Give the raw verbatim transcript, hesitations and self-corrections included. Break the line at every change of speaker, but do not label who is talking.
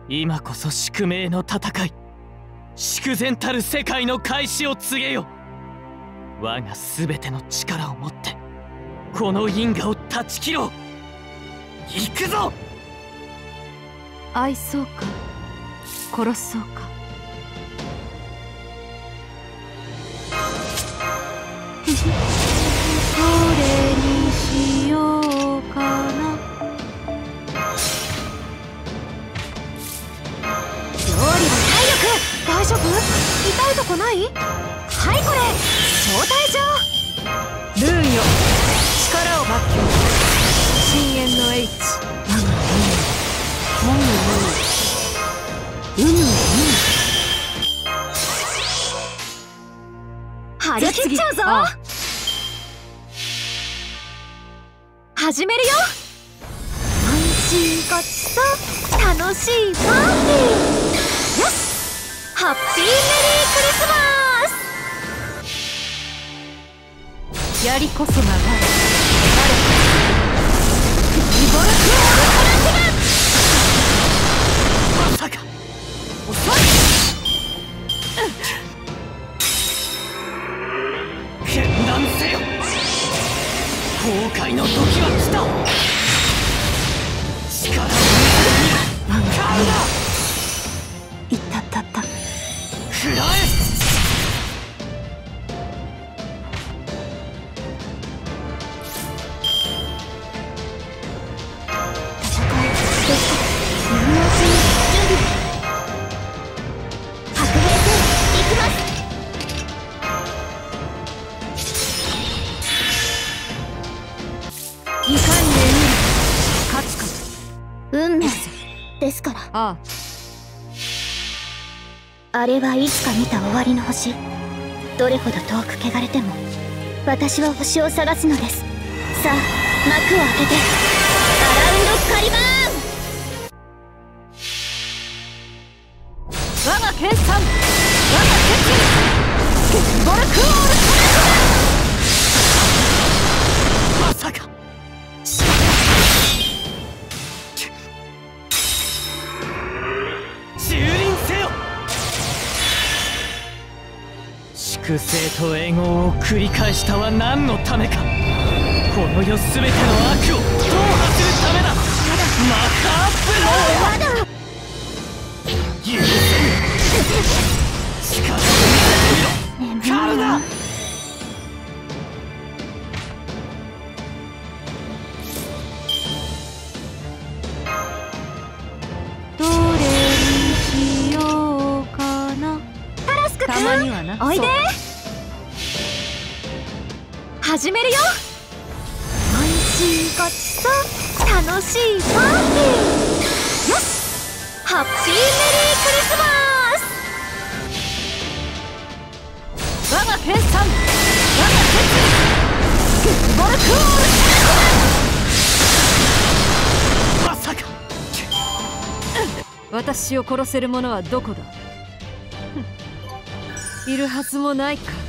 今こそ宿命の戦い、粛然たる世界の開始を告げよ。我が全ての力をもってこの因果を断ち切ろう。行くぞ。
愛そうか殺そうか。どれにしようかな。料理は体力大丈夫？痛いとこない？はいこれ招待状。ルーンよ力を発揮。深淵の H 我がもむもむうむうむ張り切っちゃうぞ。始めるよ。安心ごちそう楽しいパーティー。よしハッピーメリークリスマス。やりこそが我。リボルクオールトランティガン。まさか遅い。決断せよ。後悔の時は来た。力を見せてみる。買うな。いったったった食らえ。
運命ですから。
あ
あ、あれはいつか見た終わりの星。どれほど遠く汚れても私は星を探すのです。さあ幕を開けてアラウンドカリバーン。
我が研鑽我が決意ボルクオールトラン。まさか
粛清と永劫を繰り返したは何のためか。この世すべての悪を踏破するためだ。マカーブラー。許せぬ。力を見せてみろ。カルダ。
どれにしようかな。
タラスク君
たまにはな。
おいで。
始めるよ。
安心ごちそう楽しいパーティー。よしハッピーメリークリスマス。
我が研鑽我が決意ボルクオールトラン。まさか私を殺せる者はどこだ。いるはずもないか。